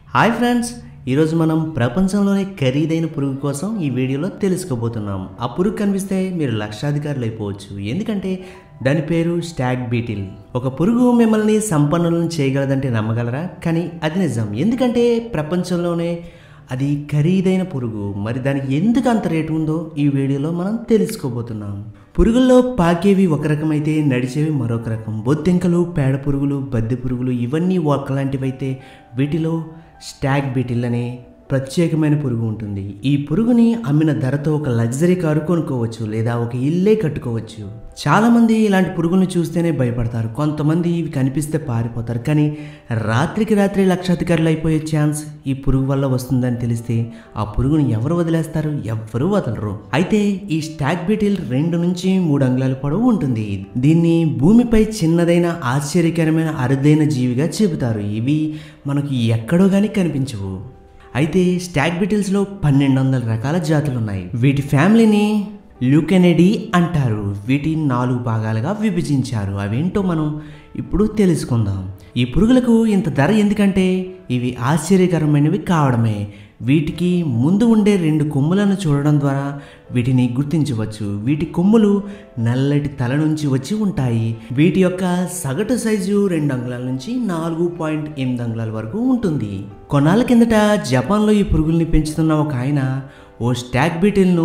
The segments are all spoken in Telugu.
హాయ్ ఫ్రెండ్స్, ఈరోజు మనం ప్రపంచంలోనే ఖరీదైన పురుగు కోసం ఈ వీడియోలో తెలుసుకోబోతున్నాం. ఆ పురుగు కనిపిస్తే మీరు లక్షాధికారులు అయిపోవచ్చు. ఎందుకంటే దాని పేరు స్టాగ్ బీటిల్. ఒక పురుగు మిమ్మల్ని సంపన్నులను చేయగలదంటే నమ్మగలరా? కానీ అది నిజం. ఎందుకంటే ప్రపంచంలోనే అది ఖరీదైన పురుగు. మరి దానికి ఎందుకు అంత రేటు ఉందో ఈ వీడియోలో మనం తెలుసుకోబోతున్నాం. పురుగుల్లో పాకేవి ఒక రకం అయితే నడిచేవి మరొక రకం. బొద్దింకలు, పేడ పురుగులు, బద్దె పురుగులు ఇవన్నీ ఒకలాంటివైతే వీటిలో స్టాగ్ బీటిల్ అనే ప్రత్యేకమైన పురుగు ఉంటుంది. ఈ పురుగుని అమ్మిన ధరతో ఒక లగ్జరీ కారు కొనుక్కోవచ్చు, లేదా ఒక ఇల్లే కట్టుకోవచ్చు. చాలామంది ఇలాంటి పురుగులను చూస్తేనే భయపడతారు. కొంతమంది ఇవి కనిపిస్తే పారిపోతారు. కానీ రాత్రికి రాత్రి లక్షాధికారులు అయిపోయే ఛాన్స్ ఈ పురుగు వల్ల వస్తుందని తెలిస్తే ఆ పురుగుని ఎవరు వదిలేస్తారు? ఎవ్వరూ వదలరు. అయితే ఈ స్టాగ్ బీటిల్ 2 నుంచి 3 అంగుళాల పొడవు ఉంటుంది. దీన్ని భూమిపై చిన్నదైన ఆశ్చర్యకరమైన అరుదైన జీవిగా చెబుతారు. ఇవి మనకు ఎక్కడో కానీ కనిపించవు. అయితే స్టాగ్ బీటిల్స్లో 1200 రకాల జాతులు ఉన్నాయి. వీటి ఫ్యామిలీని ల్యూకెనిడీ అంటారు. వీటిని 4 భాగాలుగా విభజించారు. అవేంటో మనం ఇప్పుడు తెలుసుకుందాం. ఈ పురుగులకు ఇంత ధర ఎందుకంటే ఇవి ఆశ్చర్యకరమైనవి కావడమే. వీటికి ముందు ఉండే 2 కొమ్ములను చూడడం ద్వారా వీటిని గుర్తించవచ్చు. వీటి కొమ్ములు నల్లటి తల నుంచి వచ్చి ఉంటాయి. వీటి యొక్క సగటు సైజు 2 అంగుళాల నుంచి 4.8 అంగుళాల వరకు ఉంటుంది. కొన్నాళ్ళ కిందట జపాన్లో ఈ పురుగుల్ని పెంచుతున్న ఒక ఆయన ఓ స్టాగ్ బీటిల్ను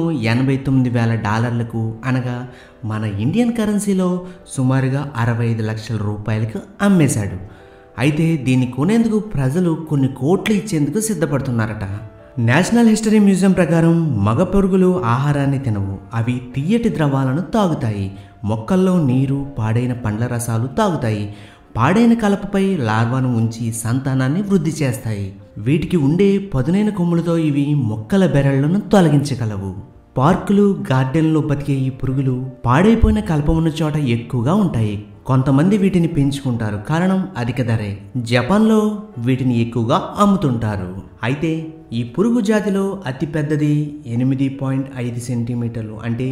$89,000 అనగా మన ఇండియన్ కరెన్సీలో సుమారుగా 65 లక్షల రూపాయలకు అమ్మేశాడు. అయితే దీన్ని కొనేందుకు ప్రజలు కొన్ని కోట్లు ఇచ్చేందుకు సిద్ధపడుతున్నారట. నేషనల్ హిస్టరీ మ్యూజియం ప్రకారం మగ పురుగులు ఆహారాన్ని తినవు. అవి తియ్యటి ద్రవాలను తాగుతాయి. మొక్కల్లో నీరు, పాడైన పండ్ల రసాలు తాగుతాయి. పాడైన కలపపై లార్వాను ఉంచి సంతానాన్ని వృద్ధి చేస్తాయి. వీటికి ఉండే పదునైన కొమ్ములతో ఇవి మొక్కల బెరళ్లను తొలగించగలవు. పార్కులు, గార్డెన్లో బతికే ఈ పురుగులు పాడైపోయిన కలప ఉన్న చోట ఎక్కువగా ఉంటాయి. కొంతమంది వీటిని పెంచుకుంటారు. కారణం అధిక ధరే. జపాన్లో వీటిని ఎక్కువగా అమ్ముతుంటారు. అయితే ఈ పురుగు జాతిలో అతి పెద్దది 8.5 సెంటీమీటర్లు అంటే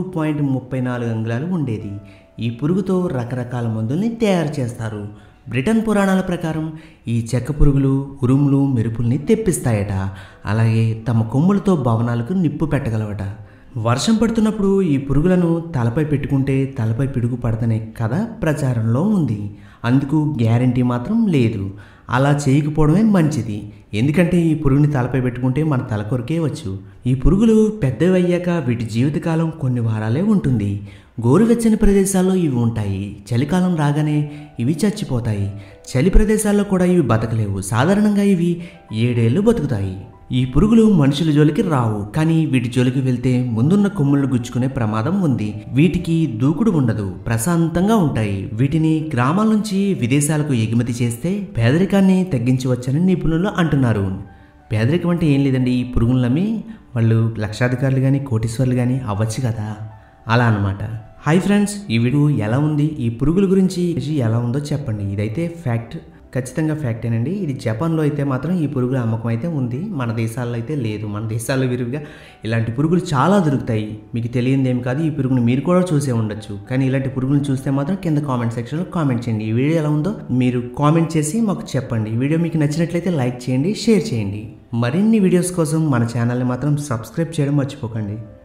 3.34 అంగుళాలు ఉండేది. ఈ పురుగుతో రకరకాల మందుల్ని తయారు చేస్తారు. బ్రిటన్ పురాణాల ప్రకారం ఈ చెక్క పురుగులు ఉరుములు, మెరుపుల్ని తెప్పిస్తాయట. అలాగే తమ కొమ్ములతో భవనాలకు నిప్పు పెట్టగలవట. వర్షం పడుతున్నప్పుడు ఈ పురుగులను తలపై పెట్టుకుంటే తలపై పిడుగు పడతనే కథ ప్రచారంలో ఉంది. అందుకు గ్యారంటీ మాత్రం లేదు. అలా చేయకపోవడమే మంచిది. ఎందుకంటే ఈ పురుగుని తలపై పెట్టుకుంటే మన తల కొరికే వచ్చు. ఈ పురుగులు పెద్దవయ్యాక వీటి జీవితకాలం కొన్ని వారాలే ఉంటుంది. గోరువెచ్చని ప్రదేశాల్లో ఇవి ఉంటాయి. చలికాలం రాగానే ఇవి చచ్చిపోతాయి. చలి ప్రదేశాల్లో కూడా ఇవి బతకలేవు. సాధారణంగా ఇవి 7 ఏళ్ళు బతుకుతాయి. ఈ పురుగులు మనుషుల జోలికి రావు. కానీ వీటి జోలికి వెళ్తే ముందున్న కొమ్ములను గుచ్చుకునే ప్రమాదం ఉంది. వీటికి దూకుడు ఉండదు. ప్రశాంతంగా ఉంటాయి. వీటిని గ్రామాల నుంచి విదేశాలకు ఎగుమతి చేస్తే పేదరికాన్ని తగ్గించవచ్చని నిపుణులు అంటున్నారు. పేదరికం అంటే ఏం లేదండి, ఈ పురుగులు నమ్మి వాళ్ళు లక్షాధికారులు కానీ కోటీశ్వర్లు కానీ అవ్వచ్చు కదా, అలా అన్నమాట. హాయ్ ఫ్రెండ్స్, ఈ వీడియో ఎలా ఉంది? ఈ పురుగుల గురించి ఎలా ఉందో చెప్పండి. ఇదైతే ఫ్యాక్ట్, ఖచ్చితంగా ఫ్యాక్టేనండి. ఇది జపాన్లో అయితే మాత్రం ఈ పురుగుల అమ్మకం అయితే ఉంది. మన దేశాల్లో అయితే లేదు. మన దేశాల్లో విరివిగా ఇలాంటి పురుగులు చాలా దొరుకుతాయి. మీకు తెలియదు ఏం కాదు. ఈ పురుగును మీరు కూడా చూసే ఉండొచ్చు. కానీ ఇలాంటి పురుగులను చూస్తే మాత్రం కింద కామెంట్ సెక్షన్లో కామెంట్ చేయండి. ఈ వీడియో ఎలా ఉందో మీరు కామెంట్ చేసి మాకు చెప్పండి. ఈ వీడియో మీకు నచ్చినట్లయితే లైక్ చేయండి, షేర్ చేయండి. మరిన్ని వీడియోస్ కోసం మన ఛానల్ని మాత్రం సబ్స్క్రైబ్ చేయడం మర్చిపోకండి.